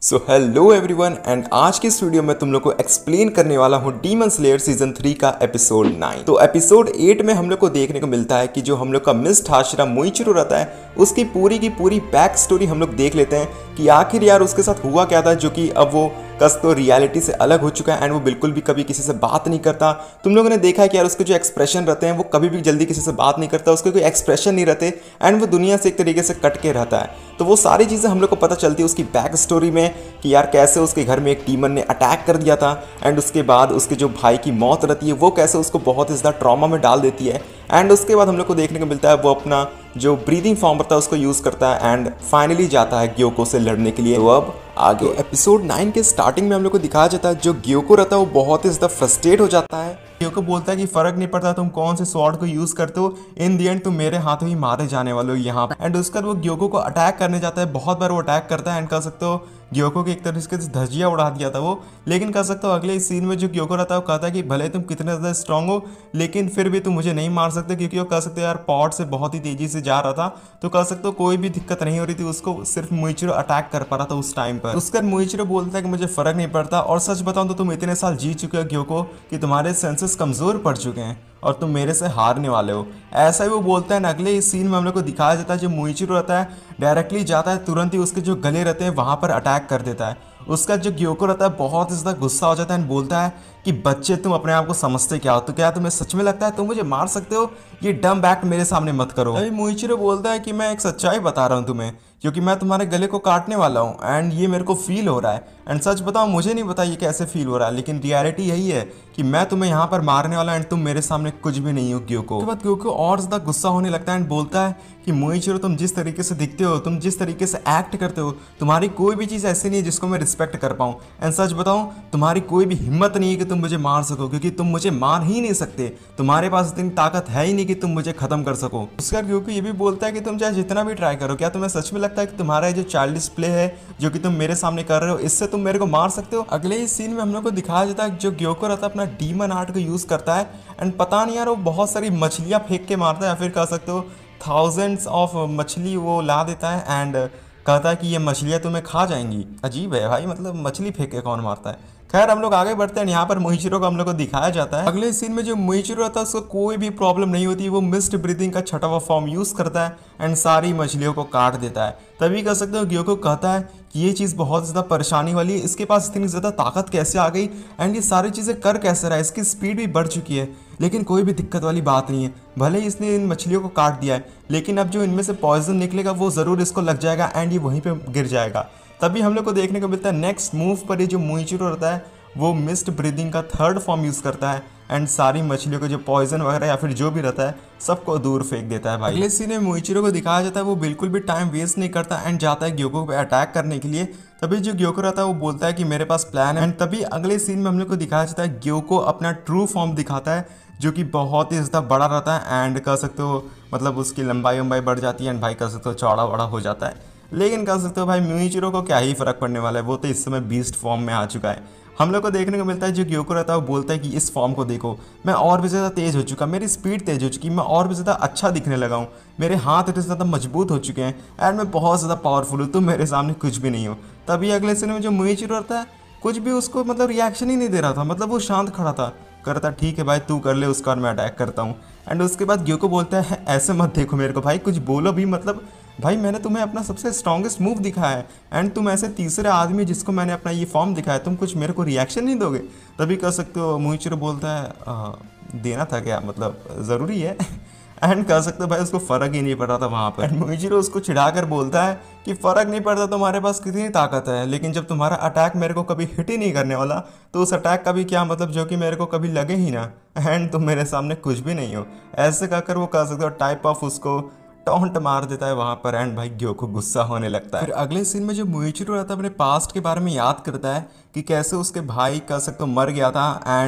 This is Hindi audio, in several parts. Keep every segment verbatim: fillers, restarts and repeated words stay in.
सो हेलो एवरीवन एंड आज के इस वीडियो में तुम लोग को एक्सप्लेन करने वाला हूँ डीमन स्लेयर सीजन थ्री का एपिसोड नाइन। तो एपिसोड एट में हम लोग को देखने को मिलता है कि जो हम लोग का मिस्ट हाशिरा मुइचिरो रहता है उसकी पूरी की पूरी बैक स्टोरी हम लोग देख लेते हैं कि आखिर यार उसके साथ हुआ क्या था, जो कि अब वो कस तो रियलिटी से अलग हो चुका है एंड वो बिल्कुल भी कभी किसी से बात नहीं करता। तुम लोगों ने देखा है कि यार उसके जो एक्सप्रेशन रहते हैं वो कभी भी जल्दी किसी से बात नहीं करता, उसके कोई एक्सप्रेशन नहीं रहते एंड वो दुनिया से एक तरीके से कट के रहता है। तो वो सारी चीज़ें हम लोग को पता चलती है उसकी बैक स्टोरी में कि यार कैसे उसके घर में एक डीमन ने अटैक कर दिया था एंड उसके बाद उसके जो भाई की मौत रहती है वो कैसे उसको बहुत ही ज़्यादा ट्रॉमा में डाल देती है। एंड उसके बाद हम लोग को देखने को मिलता है वो अपना जो ब्रीदिंग फॉर्म रहता है उसको यूज़ करता है एंड फाइनली जाता है ग्योको से लड़ने के लिए। तो अब आगे एपिसोड नाइन के स्टार्टिंग में हम लोग को दिखाया जाता है जो ग्योको रहता है वो बहुत ही ज़्यादा फ्रस्ट्रेट हो जाता है। ग्योको बोलता है कि फर्क नहीं पड़ता तुम कौन से स्वॉर्ड को यूज करते हो, इन दी एंड तुम मेरे हाथों ही मारे जाने वाले हो यहाँ पे। एंड उसके बाद वो ग्योको को अटैक करने जाता है, बहुत बार वो अटैक करता है एंड कह सकते हो ग्योको की एक तरीके से धजिया उड़ा दिया था वो। लेकिन कह सकते हो अगले सीन में जो ग्योको रहता है वो कहता है कि भले तुम कितने ज़्यादा स्ट्रांग हो लेकिन फिर भी तुम मुझे नहीं मार सकते, क्योंकि वो कह सकते हो यार पॉट से बहुत ही तेजी से जा रहा था तो कह सकते हो कोई भी दिक्कत नहीं हो रही थी उसको, सिर्फ मुइचिरो अटैक कर पा रहा था उस टाइम पर। उसका मुइचिरो बोलता है कि मुझे फर्क नहीं पड़ता और सच बताऊं तो तुम इतने साल जी चुके हो ग्योको कि तुम्हारे सेंसेस कमजोर पड़ चुके हैं और तुम मेरे से हारने वाले हो, ऐसा ही वो बोलता है। न अगले इस सीन में हम लोग को दिखाया जाता है जो मुइचिरो रहता है डायरेक्टली जाता है, तुरंत ही उसके जो गले रहते हैं वहां पर अटैक कर देता है। उसका जो ग्योको रहता है बहुत ही ज़्यादा गुस्सा हो जाता है एंड बोलता है कि बच्चे तुम अपने आप को समझते क्या हो, तो क्या तुम्हें सच में लगता है तुम मुझे मार सकते हो, ये डम एक्ट मेरे सामने मत करो। अभी मुइचिरो बोलता है कि मैं एक सच्चाई बता रहा हूँ तुम्हें, क्योंकि मैं तुम्हारे गले को काटने वाला हूँ एंड ये मेरे को फील हो रहा है। एंड सच बताओ मुझे नहीं पता ये कैसे फील हो रहा है, लेकिन रियलिटी यही है कि मैं तुम्हें यहाँ पर मारने वाला एंड तुम मेरे सामने कुछ भी नहीं हो ग्योको। उसके बाद ग्योको और ज़्यादा गुस्सा होने लगता है एंड बोलता है कि मुइचिरो तुम जिस तरीके से दिखते हो, तुम जिस तरीके से एक्ट करते हो, तुम्हारी कोई भी चीज़ ऐसी नहीं है जिसको मैं रिस्पेक्ट कर पाऊँ। एंड सच बताऊँ तुम्हारी कोई भी हिम्मत नहीं है कि तुम मुझे मार सको, क्योंकि तुम मुझे मार ही नहीं सकते, तुम्हारे पास इतनी ताकत है ही नहीं कि तुम मुझे खत्म कर सको। उसका ग्योको ये भी बोलता है कि तुम चाहे जितना भी ट्राई करो, क्या तुम्हें सच में लगता है कि तुम्हारा जो चाइल्डिश प्ले है जो कि तुम मेरे सामने कर रहे हो इससे तुम मेरे को मार सकते हो। अगले ही सीन में हम लोग को दिखाया जाता है जो ग्योको रहता है अपना डीमन आर्ट को यूज करता है एंड पता नहीं यार वो बहुत सारी मछलियां फेंक के मारता है, या फिर कह सकते हो थाउजेंड्स ऑफ मछली वो ला देता है एंड कहता है कि ये मछलियां तुम्हें खा जाएंगी। अजीब है भाई, मतलब मछली फेंक के कौन मारता है। खैर हम लोग आगे बढ़ते हैं, यहाँ पर मुइचिरो को हम लोग को दिखाया जाता है। अगले सीन में जो मुइचिरो रहता है उसको कोई भी प्रॉब्लम नहीं होती, वो मिस्ट ब्रीदिंग का छठा हुआ फॉर्म यूज करता है एंड सारी मछलियों को काट देता है। तभी कह सकते हो ग्योको कहता है कि ये चीज़ बहुत ज़्यादा परेशानी वाली है, इसके पास इतनी ज़्यादा ताकत कैसे आ गई एंड ये सारी चीज़ें कर कैसे रहा है, इसकी स्पीड भी बढ़ चुकी है, लेकिन कोई भी दिक्कत वाली बात नहीं है। भले ही इसने इन मछलियों को काट दिया है लेकिन अब जो इनमें से पॉइजन निकलेगा वो ज़रूर इसको लग जाएगा एंड ये वहीं पर गिर जाएगा। तभी हम लोग को देखने को मिलता है नेक्स्ट मूव पर ये जो मुइचिरो रहता है वो मिस्ट ब्रीदिंग का थर्ड फॉर्म यूज़ करता है एंड सारी मछलियों को जो पॉइजन वगैरह या फिर जो भी रहता है सबको दूर फेंक देता है भाई। अगले सीन में मुइचिरो को दिखाया जाता है वो बिल्कुल भी टाइम वेस्ट नहीं करता एंड जाता है ग्योको पे अटैक करने के लिए। तभी जो ग्योको रहता है वो बोलता है कि मेरे पास प्लान है एंड तभी अगले सीन में हम लोग को दिखाया जाता है ग्योको अपना ट्रू फॉर्म दिखाता है जो कि बहुत ही ज़्यादा बड़ा रहता है एंड कह सकते हो मतलब उसकी लंबाई वंबाई बढ़ जाती है एंड भाई कह सकते हो चौड़ा बड़ा हो जाता है। लेकिन कह सकते हो भाई मुइचिरो को क्या ही फर्क पड़ने वाला है, वो तो इस समय बीस्ट फॉर्म में आ चुका है। हम लोग को देखने को मिलता है जो ग्योको रहता है वो बोलता है कि इस फॉर्म को देखो, मैं और भी ज़्यादा तेज़ हो चुका, मेरी स्पीड तेज़ हो चुकी, मैं और भी ज़्यादा अच्छा दिखने लगा हूँ, मेरे हाथ इतने ज़्यादा मजबूत हो चुके हैं एंड मैं बहुत ज़्यादा पावरफुल हूँ, तुम मेरे सामने कुछ भी नहीं हो। तभी अगले सीन में जो मुइचिरो रहता है कुछ भी उसको मतलब रिएक्शन ही नहीं दे रहा था, मतलब वो शांत खड़ा था, करता ठीक है भाई तू कर ले, उसका मैं अटैक करता हूँ। एंड उसके बाद ग्योको बोलता है ऐसे मत देखो मेरे को भाई, कुछ बोलो भी, मतलब भाई मैंने तुम्हें अपना सबसे स्ट्रॉन्गेस्ट मूव दिखाया है एंड तुम ऐसे तीसरे आदमी जिसको मैंने अपना ये फॉर्म दिखाया, तुम कुछ मेरे को रिएक्शन नहीं दोगे। तभी कह सकते हो मुइचिरो बोलता है आ, देना था क्या, मतलब ज़रूरी है एंड कह सकते हो भाई उसको फ़र्क ही नहीं पड़ रहा था वहाँ पर। एंड मुइचिरो उसको चिढ़ा कर बोलता है कि फ़र्क नहीं पड़ता तुम्हारे पास कितनी ताकत है, लेकिन जब तुम्हारा अटैक मेरे को कभी हिट ही नहीं करने वाला तो उस अटैक का भी क्या मतलब जो कि मेरे को कभी लगे ही ना, एंड तुम मेरे सामने कुछ भी नहीं हो। ऐसे कहकर वो कह सकते हो टाइप ऑफ उसको टॉन्ट मार देता है वहाँ पर एंड भाई ग्योको गुस्सा होने लगता है। फिर अगले सीन में जो मुइचिरो रहता है अपने पास्ट के बारे में याद करता है कि कैसे उसके भाई कह सकते हो मर गया था एंड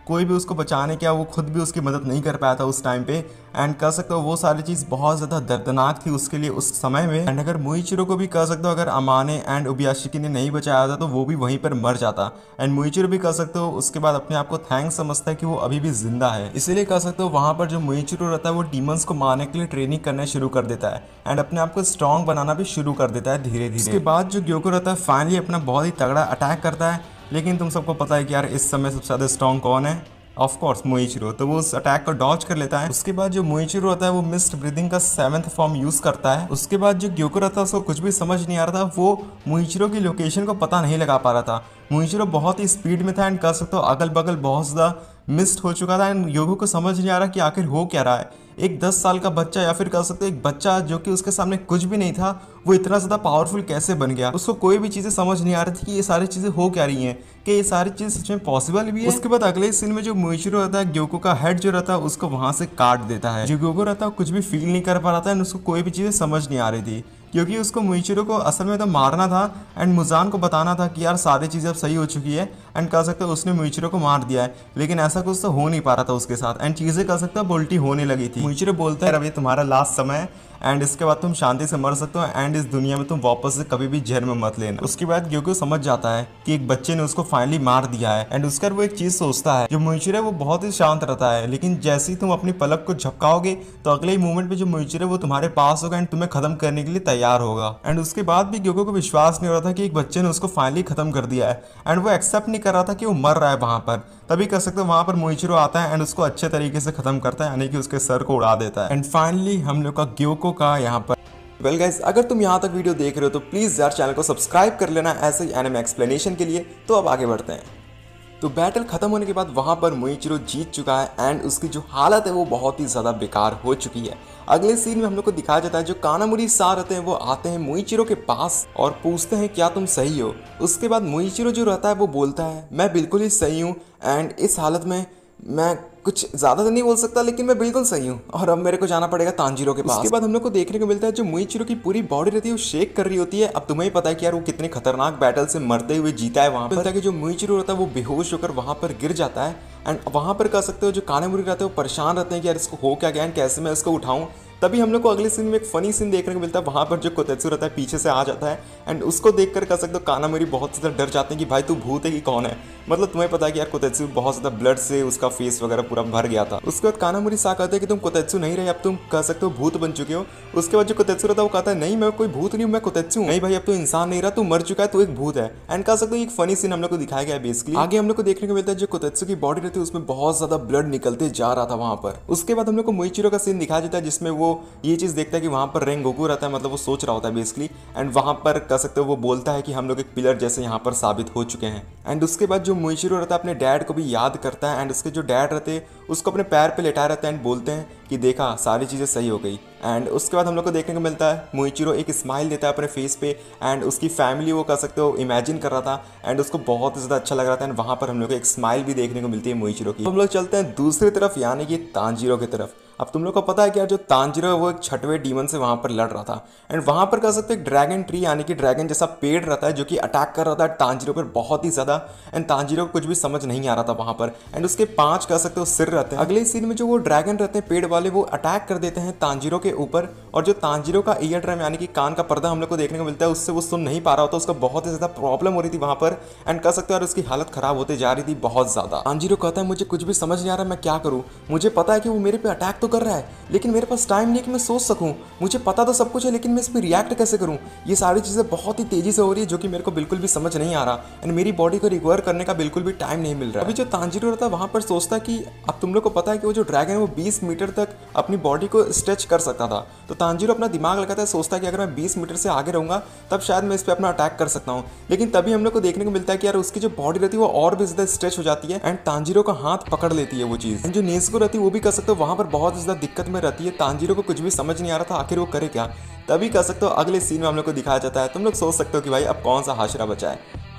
कोई भी उसको बचाने क्या वो खुद भी उसकी मदद नहीं कर पाया था उस टाइम पे। एंड कह सकते हो वो सारी चीज़ बहुत ज़्यादा दर्दनाक थी उसके लिए उस समय में। एंड अगर मुइचिरो को भी कह सकते हो अगर अमाने एंड ओबायाशी ने नहीं बचाया था तो वो भी वहीं पर मर जाता। एंड मुइचिरो भी कह सकते हो उसके बाद अपने आप को थैंक्स समझता है कि वो अभी भी जिंदा है। इसीलिए कह सकते हो वहाँ पर जो मुइचिरो रहता है वो डीमंस को मारने के लिए ट्रेनिंग करना शुरू कर देता है एंड अपने आप को स्ट्रॉन्ग बनाना भी शुरू कर देता है धीरे धीरे। उसके बाद जो ग्योको रहता है फाइनली अपना बहुत ही तगड़ा अटैक करता है। लेकिन तुम सबको पता है कि यार इस समय सबसे ज़्यादा स्ट्रॉन्ग कौन है? Of course Muichiro. तो वो उस अटैक को डॉज कर लेता है। उसके बाद जो मुइचिरो रहता है वो मिस्ट ब्रीदिंग का सेवंथ फॉर्म यूज करता है। उसके बाद जो ग्योको रहता है उसको कुछ भी समझ नहीं आ रहा था, वो मुइचिरो की लोकेशन को पता नहीं लगा पा रहा था। मुइचिरो बहुत ही स्पीड में था एंड कह सकते हो अगल बगल बहुत ज़्यादा मिस्ट हो चुका था एंड ग्योको को समझ नहीं आ रहा कि आखिर हो क्या रहा है। एक दस साल का बच्चा या फिर कह सकते हो एक बच्चा जो कि उसके सामने कुछ भी नहीं था वो इतना ज़्यादा पावरफुल कैसे बन गया? उसको कोई भी चीज़ें समझ नहीं आ रही थी कि ये सारी चीज़ें हो क्या रही हैं, कि ये सारी चीज़ सच में पॉसिबल भी है। उसके बाद अगले सीन में जो मुइचिरो रहता है ग्योको का हेड जो रहता है उसको वहाँ से काट देता है। जो ग्योको रहता है कुछ भी फील नहीं कर पा रहा था एंड उसको कोई भी चीज़ें समझ नहीं आ रही थी क्योंकि उसको मुइचिरो को असल में तो मारना था एंड मुजान को बताना था कि यार सारी चीज़ें अब सही हो चुकी है। एंड कह सकते हो उसने मुइचिरो को मार दिया है लेकिन ऐसा कुछ तो हो नहीं पा रहा था उसके साथ एंड चीज़ें कह सकते हो उल्टी होने लगी थी। मुइचिरो बोलता है अभी तुम्हारा लास्ट समय है एंड इसके बाद तुम शांति से मर सकते हो एंड इस दुनिया में तुम वापस से कभी भी जन्म मत लेना। उसके बाद ग्योको समझ जाता है कि एक बच्चे ने उसको फाइनली मार दिया है एंड उसका वो एक चीज़ सोचता है। जो मुइचिरो है वो बहुत ही शांत रहता है लेकिन जैसे ही तुम अपनी पलक को झपकाओगे तो अगले ही मोमेंट पे जो मुइचिरो है वो तुम्हारे पास होगा एंड तुम्हें खत्म करने के लिए तैयार होगा। एंड उसके बाद भी ग्योको को विश्वास नहीं हो रहा था कि एक बच्चे ने उसको फाइनली खत्म कर दिया है एंड वो एक्सेप्ट नहीं कर रहा था कि वो मर रहा है वहाँ पर। तभी कह सकते हो वहाँ पर मुइचिरो आता है एंड उसको अच्छे तरीके से खत्म करता है यानी कि उसके सर को उड़ा देता है। एंड फाइनली हम लोग का ग्योको का यहाँ पर वेल गाइस, अगर तुम यहाँ तक वीडियो देख रहे हो तो प्लीज़ यार चैनल को सब्सक्राइब कर लेना ऐसे ही एनिमे एक्सप्लेनेशन के लिए। तो अब आगे बढ़ते हैं। तो बैटल खत्म होने के बाद वहाँ पर मुइचिरो जीत चुका है एंड उसकी जो हालत है वो बहुत ही ज़्यादा बेकार हो चुकी है। अगले सीन में हम लोग को दिखाया जाता है जो कानामुरी सा रहते हैं वो आते हैं मुइचिरो के पास और पूछते हैं क्या तुम सही हो? उसके बाद मुइचिरो जो रहता है वो बोलता है मैं बिल्कुल ही सही हूँ एंड इस हालत में मैं कुछ ज़्यादा तो नहीं बोल सकता लेकिन मैं बिल्कुल सही हूँ और अब मेरे को जाना पड़ेगा तांजीरो के पास। उसके बाद हम लोग को देखने को मिलता है जो मुइचिरो की पूरी बॉडी रहती है वो शेक कर रही होती है। अब तुम्हें ही पता है कि यार वो कितनी खतरनाक बैटल से मरते हुए जीता है। वहाँ पर कि जो मुइचिरो रहता है वो बेहोश होकर वहाँ पर गिर जाता है एंड वहाँ पर कह सकते हो जो कानामुरी रहते हैं वो परेशान रहते हैं कि यार इसको हो क्या गया एंड कैसे मैं इसको उठाऊँ। तभी हम लोग को अगले सीन में एक फनी सीन देखने को मिलता है। वहाँ पर जो कोतेत्सु रहता है पीछे से आ जाता है एंड उसको देखकर कह सकते हो कानामुरी बहुत ज़्यादा डर जाते हैं कि भाई तू भूत है कि कौन है। मतलब तुम्हें पता है कि यार कोतेत्सु बहुत ज़्यादा ब्लड से उसका फेस वगैरह पूरा भर गया था। उसके बाद कानामुरी सा कहते हैं कि तुम कोतेत्सु नहीं रहे, अब तुम कह सकते हो भूत बन चुके हो। उसके बाद जो कोतेत्सु रहता है वो कहता है नहीं मैं कोई भूत नहीं हूँ, मैं कोतेत्सु हूँ। नहीं भाई अब तो इंसान नहीं रहा, तू मर चुका है, तू एक भूत है। एंड कह सकते हो एक फनी सीन हम लोग को दिखाया गया है बेसिकली। आगे हम लोग को देखने को मिलता है जो कोतेत्सु की बॉडी रहती है उसमें बहुत ज़्यादा ब्लड निकलते जा रहा था वहाँ पर। उसके बाद हम लोग को मुइचिरो का सीन दिखाया जाता है जिसमें वो ये चीज़ देखता है कि वहाँ पर रेंगोकू रहता है, मतलब वो सोच रहा होता है बेसिकली। एंड वहाँ पर कह सकते हो वो बोलता है कि हम लोग एक पिलर जैसे यहाँ पर साबित हो चुके हैं। एंड उसके बाद जो मुइचिरो रहता है अपने डैड को भी याद करता है एंड उसके जो डैड रहते हैं उसको अपने पैर पे लेटाए रहते हैं एंड बोलते हैं कि देखा सारी चीज़ें सही हो गई। एंड उसके बाद हम लोग को देखने को मिलता है मुइचिरो एक स्माइल देता है अपने फेस पे एंड उसकी फैमिली वो कह सकते हो इमेजिन कर रहा था एंड उसको बहुत ज़्यादा अच्छा लग रहा था। एंड वहाँ पर हम लोग को एक स्माइल भी देखने को मिलती है मुइचिरो की। हम लोग चलते हैं दूसरी तरफ यानी कि तांजीरो की तरफ। अब तुम लोग को पता है कि यार जो तांजीरो है वो एक छठवें डीमन से वहाँ पर लड़ रहा था एंड वहाँ पर कह सकते हो एक ड्रैगन ट्री यानी कि ड्रैगन जैसा पेड़ रहता है जो कि अटैक कर रहा था तांजीरो पर बहुत ही ज़्यादा। एंड तांजीरो को कुछ भी समझ नहीं आ रहा था वहाँ पर एंड उसके पांच कह सकते हो सिर रहते हैं। अगले सीन में जो वो ड्रैगन रहते हैं पेड़ वाले वो अटैक कर देते हैं तांजीरो के ऊपर और जो तांजीरो का ईयर ड्रम यानी कि कान का पर्दा हम लोग को देखने को मिलता है उससे वो सुन नहीं पा रहा होता, उसका बहुत ही ज़्यादा प्रॉब्लम हो रही थी वहाँ पर एंड कह सकते हो यार उसकी हालत खराब होते जा रही थी बहुत ज़्यादा। तांजीरो कहता है मुझे कुछ भी समझ नहीं आ रहा मैं क्या करूँ, मुझे पता है कि वो मेरे पे अटैक तो कर रहा है लेकिन मेरे पास टाइम नहीं है कि मैं सोच सकूं, मुझे पता तो सब कुछ है लेकिन मैं इस पर रिएक्ट कैसे करूं। ये सारी चीज़ें बहुत ही तेज़ी से हो रही है जो कि मेरे को बिल्कुल भी समझ नहीं आ रहा एंड मेरी बॉडी को रिकवर करने का बिल्कुल भी टाइम नहीं मिल रहा। अभी जो तांजीरो रहता है वहाँ पर सोचता कि अब तुम लोग को पता है कि वो जो ड्रैगन है वो बीस मीटर तक अपनी बॉडी को स्ट्रेच कर सकता था। तो तांजीरो अपना दिमाग लगाता है, सोचता है कि अगर मैं बीस मीटर से आगे रहूँगा तब शायद मैं इस पर अपना अटैक कर सकता हूँ। लेकिन तभी हम लोग को देखने को मिलता है कि यार उसकी जो बॉडी रहती है वो और भी ज़्यादा स्ट्रेच हो जाती है एंड तांजीरो का हाथ पकड़ लेती है वो चीज़। एंड जो नेज़ुको रहती है वो भी कह सकते हो वहाँ पर बहुत ज़्यादा दिक्कत में रहती है। तांजीरो को कुछ भी समझ नहीं आ रहा था आखिर वो करे क्या। तभी कह सकते हो अगले सीन में हम लोग को दिखाया जाता है। तुम लोग सोच सकते हो कि भाई अब कौन सा हाशरा बचा है।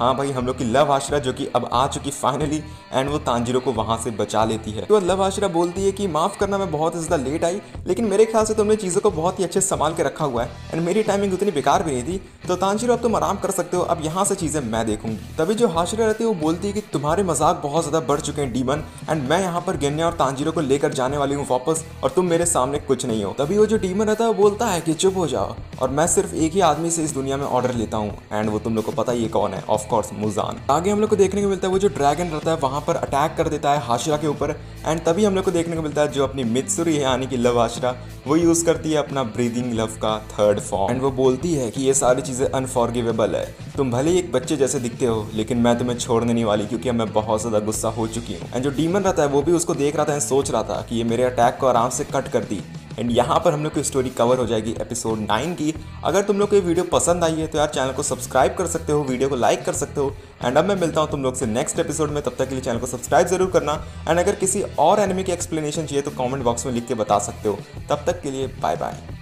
हाँ भाई, हम लोग की लव आश्रा जो कि अब आ चुकी फाइनली, एंड वो तांजीरो को वहां से बचा लेती है। तो लव आश्रा बोलती है कि माफ करना, मैं बहुत ज्यादा लेट आई, लेकिन मेरे ख्याल से तुमने चीजों को बहुत ही अच्छे से संभाल के रखा हुआ है एंड मेरी टाइमिंग उतनी बेकार भी नहीं थी। तो तांजीरो अब तुम आराम कर सकते हो, अब यहाँ से चीजें मैं देखूंगी। तभी जो हाशिरा रहती है वो बोलती है कि तुम्हारे मजाक बहुत ज्यादा बढ़ चुके हैं डीमन, एंड मैं यहाँ पर गेन्या और तांजीरो को लेकर जाने वाली हूँ वापस, और तुम मेरे सामने कुछ नहीं हो। तभी वो जो डीमन रहता है वो बोलता है कि चुप हो जाओ, और मैं सिर्फ एक ही आदमी से इस दुनिया में ऑर्डर लेता हूँ, एंड वो तुम लोग को पता ही है कौन है, ऑफ कोर्स मुजान। आगे हम लोग को देखने को मिलता है वो जो ड्रैगन रहता है वहां पर अटैक कर देता है हाशिरा के ऊपर, एंड तभी हम लोग को देखने को मिलता है जो अपनी मित्सुरी है यानी कि लव आश्रा, वो यूज करती है अपना ब्रीदिंग लव का थर्ड फॉर्म, एंड वो बोलती है कि ये सारी चीजें अनफॉरगिवेबल है, तुम भले ही एक बच्चे जैसे दिखते हो लेकिन मैं तुम्हें छोड़ने नहीं वाली, क्योंकि मैं बहुत ज्यादा गुस्सा हो चुकी हूँ। एंड जो डीमन रहता है वो भी उसको देख रहा था एंड सोच रहा था कि ये मेरे अटैक को आराम से कट कर दी। एंड यहाँ पर हम लोग की स्टोरी कवर हो जाएगी एपिसोड नाइन की। अगर तुम लोग को ये वीडियो पसंद आई है तो यार चैनल को सब्सक्राइब कर सकते हो, वीडियो को लाइक कर सकते हो, एंड अब मैं मिलता हूँ तुम लोग से नेक्स्ट एपिसोड में। तब तक के लिए चैनल को सब्सक्राइब जरूर करना, एंड अगर किसी और एनिमे की एक्सप्लेनेशन चाहिए तो कमेंट बॉक्स में लिख के बता सकते हो। तब तक के लिए बाय बाय।